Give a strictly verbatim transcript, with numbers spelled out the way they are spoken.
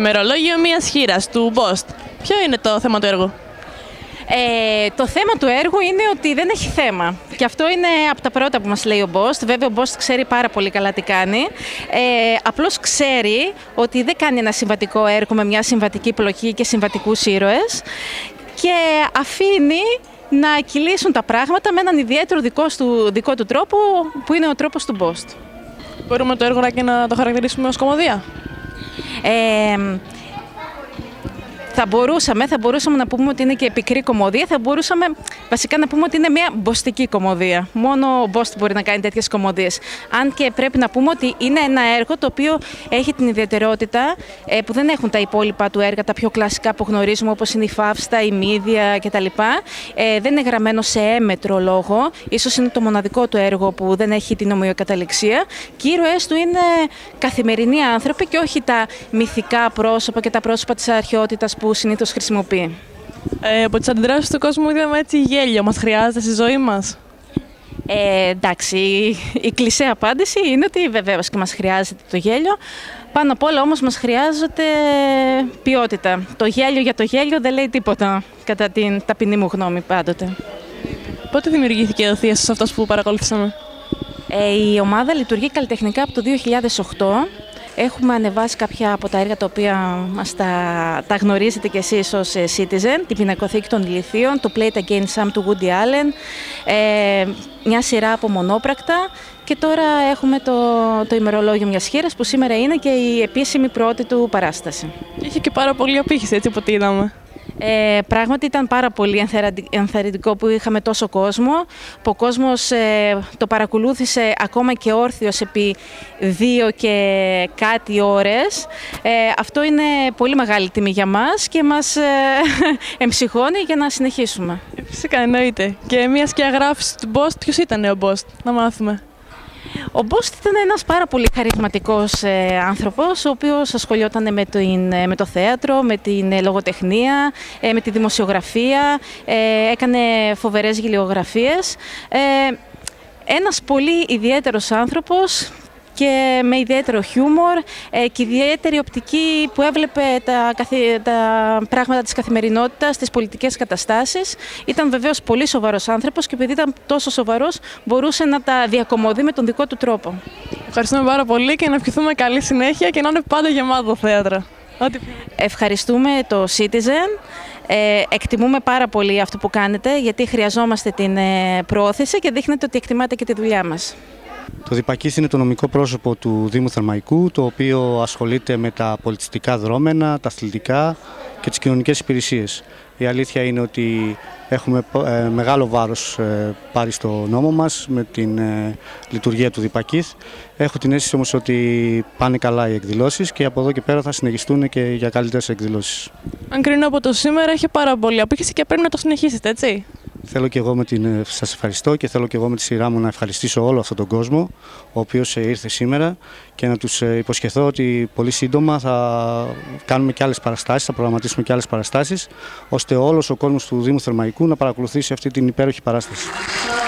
ημερολόγιο μιας χήρας του Μπόστ. Ποιο είναι το θέμα του έργου? Ε, το θέμα του έργου είναι ότι δεν έχει θέμα. Και αυτό είναι από τα πρώτα που μας λέει ο Μπόστ. Βέβαια, ο Μπόστ ξέρει πάρα πολύ καλά τι κάνει. Ε, απλώς ξέρει ότι δεν κάνει ένα συμβατικό έργο με μια συμβατική πλοκή και συμβατικούς ήρωες. Και αφήνει να κυλήσουν τα πράγματα με έναν ιδιαίτερο δικό του, δικό του τρόπο, που είναι ο τρόπος του Μπόστ. Μπορούμε το έργο και να το χαρακτηρίσουμε ως κωμωδία? Ε, Θα μπορούσαμε, θα μπορούσαμε να πούμε ότι είναι και πικρή κωμωδία, θα μπορούσαμε βασικά να πούμε ότι είναι μια μποστική κωμωδία. Μόνο ο Μπόστ μπορεί να κάνει τέτοιες κωμωδίες. Αν και πρέπει να πούμε ότι είναι ένα έργο το οποίο έχει την ιδιαιτερότητα ε, που δεν έχουν τα υπόλοιπα του έργα, τα πιο κλασικά που γνωρίζουμε, όπως είναι η Φαύστα, η Μύδια κτλ. Ε, δεν είναι γραμμένο σε έμετρο λόγο. Ίσως είναι το μοναδικό του έργο που δεν έχει την ομοιοκαταληξία. Και οι ήρωές του είναι καθημερινοί άνθρωποι και όχι τα μυθικά πρόσωπα και τα πρόσωπα της αρχαιότητας που συνήθως χρησιμοποιεί. Ε, από τις αντιδράσεις του κόσμου είδαμε έτσι γέλιο. Μας χρειάζεται στη ζωή μας? Ε, εντάξει, η, η κλισέ απάντηση είναι ότι βεβαίως και μας χρειάζεται το γέλιο. Πάνω απ' όλα όμως μας χρειάζεται ποιότητα. Το γέλιο για το γέλιο δεν λέει τίποτα, κατά την ταπεινή μου γνώμη πάντοτε. Πότε δημιουργήθηκε ο Θίασος αυτός που παρακολουθήσαμε? Ε, η ομάδα λειτουργεί καλλιτεχνικά από το δύο χιλιάδες οκτώ. Έχουμε ανεβάσει κάποια από τα έργα τα οποία μας τα, τα γνωρίζετε κι εσείς ως Citizen, την Πινακοθήκη των Ηλιθείων, το Play It Again Sam του Woody Allen, ε, μια σειρά από μονόπρακτα και τώρα έχουμε το, το ημερολόγιο μιας χήρας που σήμερα είναι και η επίσημη πρώτη του παράσταση. Είχε και πάρα πολύ απήχηση έτσι από ό,τι είδαμε. Ε, πράγματι ήταν πάρα πολύ ενθαρρυντικό που είχαμε τόσο κόσμο, που ο κόσμος ε, το παρακολούθησε ακόμα και όρθιος επί δύο και κάτι ώρες. Ε, αυτό είναι πολύ μεγάλη τιμή για μας και μας ε, εμψυχώνει για να συνεχίσουμε. Φυσικά, εννοείται. Και μια σκιαγράφηση του Μπόστ, ποιος ήταν ο Μπόστ, να μάθουμε? Ο Μπόστ ήταν ένας πάρα πολύ χαρισματικός ε, άνθρωπος, ο οποίος ασχολιόταν με το, με το θέατρο, με την ε, λογοτεχνία, ε, με τη δημοσιογραφία, ε, έκανε φοβερές γελιογραφίες. Ε, ένας πολύ ιδιαίτερος άνθρωπος και με ιδιαίτερο χιούμορ ε, και ιδιαίτερη οπτική που έβλεπε τα, τα πράγματα της καθημερινότητας, τις πολιτικές καταστάσεις. Ήταν βεβαίως πολύ σοβαρός άνθρωπος και επειδή ήταν τόσο σοβαρός μπορούσε να τα διακομωδεί με τον δικό του τρόπο. Ευχαριστούμε πάρα πολύ και να ευχηθούμε καλή συνέχεια και να είναι πάντα γεμάτο θέατρο. Ευχαριστούμε το Citizen. Ε, εκτιμούμε πάρα πολύ αυτό που κάνετε γιατί χρειαζόμαστε την ε, προώθηση και δείχνετε ότι εκτιμάτε και τη δουλειά μας. Το Διπακής είναι το νομικό πρόσωπο του Δήμου Θερμαϊκού, το οποίο ασχολείται με τα πολιτιστικά δρόμενα, τα αθλητικά και τις κοινωνικές υπηρεσίες. Η αλήθεια είναι ότι έχουμε μεγάλο βάρος πάρει στο νόμο μας με την λειτουργία του Διπακής. Έχω την αίσθηση όμως ότι πάνε καλά οι εκδηλώσεις και από εδώ και πέρα θα συνεχιστούν και για καλύτερες εκδηλώσεις. Αν κρίνω από το σήμερα, έχει πάρα πολύ απήχηση και πρέπει να το συνεχίσετε, έτσι? Θέλω και εγώ με την, σας ευχαριστώ και θέλω και εγώ με τη σειρά μου να ευχαριστήσω όλο αυτόν τον κόσμο ο οποίος ήρθε σήμερα και να τους υποσχεθώ ότι πολύ σύντομα θα κάνουμε και άλλες παραστάσεις, θα προγραμματίσουμε και άλλες παραστάσεις ώστε όλος ο κόσμος του Δήμου Θερμαϊκού να παρακολουθήσει αυτή την υπέροχη παράσταση.